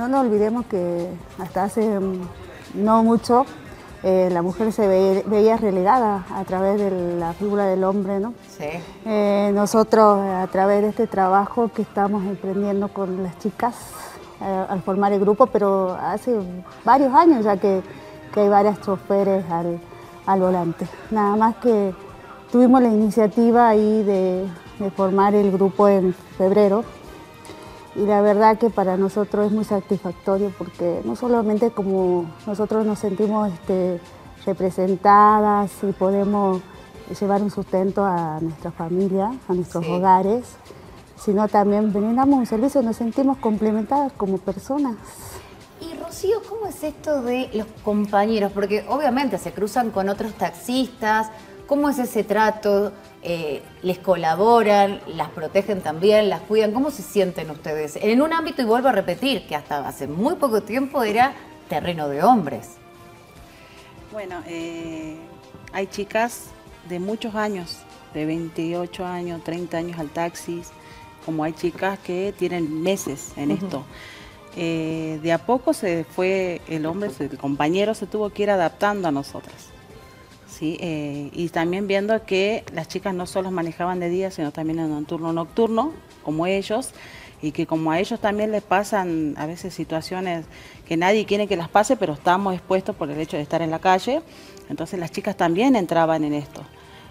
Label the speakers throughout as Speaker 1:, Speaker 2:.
Speaker 1: no nos olvidemos que hasta hace no mucho la mujer se veía relegada a través de la figura del hombre, ¿no?
Speaker 2: Sí.
Speaker 1: Nosotros, a través de este trabajo que estamos emprendiendo con las chicas, al formar el grupo, pero hace varios años ya que hay varias choferes al volante. Nada más que tuvimos la iniciativa ahí de formar el grupo en febrero, y la verdad que para nosotros es muy satisfactorio porque no solamente como nosotros nos sentimos representadas y podemos llevar un sustento a nuestra familia, a nuestros hogares, sino también brindamos un servicio, nos sentimos complementadas como personas.
Speaker 2: Y Rocío, ¿cómo es esto de los compañeros? Porque obviamente se cruzan con otros taxistas. ¿Cómo es ese trato? ¿Les colaboran? ¿Las protegen también? ¿Las cuidan? ¿Cómo se sienten ustedes? En un ámbito, y vuelvo a repetir, que hasta hace muy poco tiempo era terreno de hombres.
Speaker 3: Bueno, hay chicas de muchos años, de 28 años, 30 años al taxi, como hay chicas que tienen meses en esto. De a poco se fue el hombre, el compañero se tuvo que ir adaptando a nosotras. ¿Sí? Y también viendo que las chicas no solo manejaban de día, sino también en un turno nocturno, como ellos, y que como a ellos también les pasan a veces situaciones que nadie quiere que las pase, pero estamos expuestos por el hecho de estar en la calle, entonces las chicas también entraban en esto.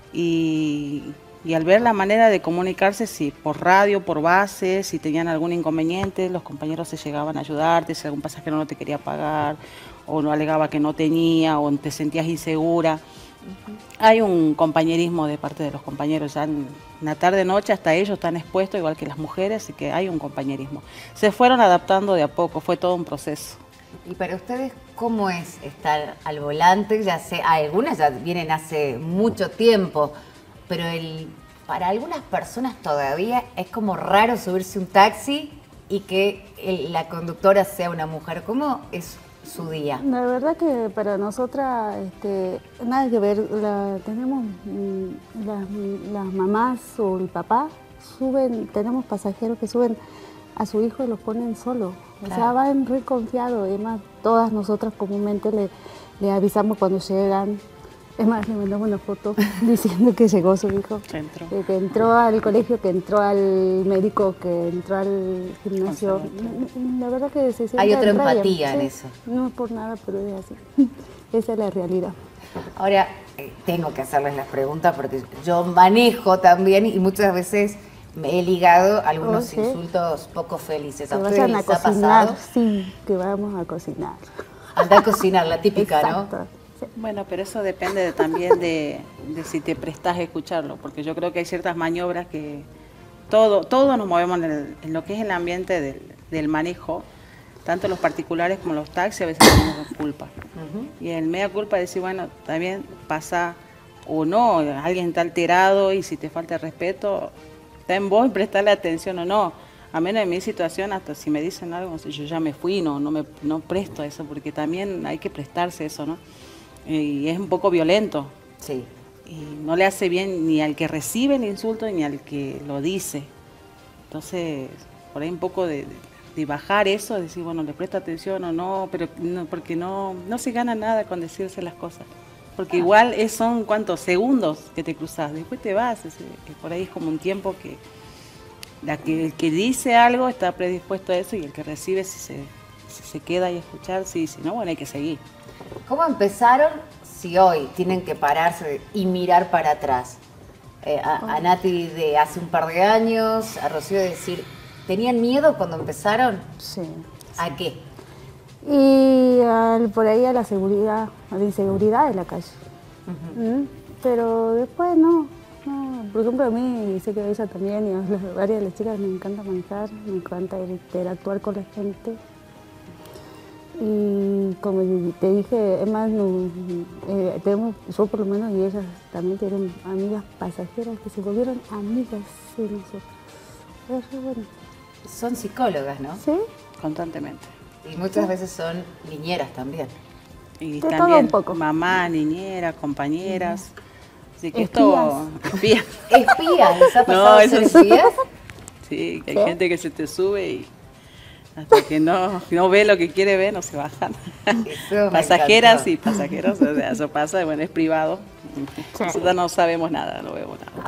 Speaker 3: Y al ver la manera de comunicarse, si por radio, por base, si tenían algún inconveniente, los compañeros se llegaban a ayudarte, si algún pasajero no te quería pagar, o no alegaba que no tenía, o te sentías insegura. Hay un compañerismo de parte de los compañeros, ya en la tarde-noche hasta ellos están expuestos, igual que las mujeres, así que hay un compañerismo. Se fueron adaptando de a poco, fue todo un proceso.
Speaker 2: ¿Y para ustedes cómo es estar al volante? Ya sé, algunas ya vienen hace mucho tiempo, pero para algunas personas todavía es como raro subirse un taxi y que la conductora sea una mujer. ¿Cómo es su día?
Speaker 1: La verdad que para nosotras nada que ver, tenemos las mamás o el papá tenemos pasajeros que suben a su hijo y los ponen solo, claro. O sea, van re confiados, y además todas nosotras comúnmente le avisamos cuando llegan. Es más, le mandamos una foto diciendo que llegó su hijo, que entró al colegio, que entró al médico, que entró al gimnasio. La verdad que se siente.
Speaker 2: Hay otra empatía en eso.
Speaker 1: No es por nada, pero es así. Esa es la realidad.
Speaker 2: Ahora, tengo que hacerles las preguntas porque yo manejo también y muchas veces me he ligado a algunos insultos poco felices. ¿A ustedes les ha pasado?
Speaker 1: Sí, que vamos a cocinar.
Speaker 2: Anda a cocinar, la típica,
Speaker 1: exacto.
Speaker 2: ¿no?
Speaker 3: Bueno, pero eso depende también de si te prestas a escucharlo, porque yo creo que hay ciertas maniobras que todos nos movemos en lo que es el ambiente del manejo, tanto los particulares como los taxis, a veces tenemos culpa. Y el mea culpa es decir, bueno, también pasa o no, alguien está alterado y si te falta el respeto, está en vos prestarle atención o no. A menos en mi situación, hasta si me dicen algo, yo ya me fui, no presto a eso, porque también hay que prestarse eso, ¿no? Y es un poco violento.
Speaker 2: Sí.
Speaker 3: Y no le hace bien ni al que recibe el insulto ni al que lo dice. Entonces, por ahí un poco de bajar eso, de decir, bueno, le presta atención o no, pero no, porque no se gana nada con decirse las cosas. Porque igual son cuántos segundos que te cruzas, después te vas. Por ahí es como un tiempo que el que dice algo está predispuesto a eso y el que recibe, si se queda ahí a escuchar, sí, si no, bueno, hay que seguir.
Speaker 2: ¿Cómo empezaron si hoy tienen que pararse y mirar para atrás? A Nati de hace un par de años, a Rocío de decir, ¿tenían miedo cuando empezaron?
Speaker 1: Sí.
Speaker 2: ¿A qué?
Speaker 1: Y por ahí a la seguridad, a la inseguridad de la calle. Pero después no. Por ejemplo, a mí, sé que a ella también, y a varias de las chicas me encanta manejar, me encanta interactuar con la gente. Y como te dije, es más, yo por lo menos y ellas también tienen amigas pasajeras que se volvieron amigas de nosotros. Bueno.
Speaker 2: Son psicólogas, ¿no?
Speaker 1: Sí.
Speaker 3: Constantemente.
Speaker 2: Y muchas veces son niñeras también.
Speaker 3: Y
Speaker 1: de
Speaker 3: también
Speaker 1: todo un poco.
Speaker 3: Mamá, niñera, compañeras. Así que
Speaker 1: espías.
Speaker 3: Espías.
Speaker 2: ¿Espías? ¿Les ha pasado ser espías?
Speaker 3: Sí, que hay gente que se te sube y Hasta que no ve lo que quiere ver, no se bajan. Pasajeras y pasajeros, o sea, eso pasa, bueno, es privado.
Speaker 1: Sí.
Speaker 3: Nosotros no sabemos nada, no vemos nada.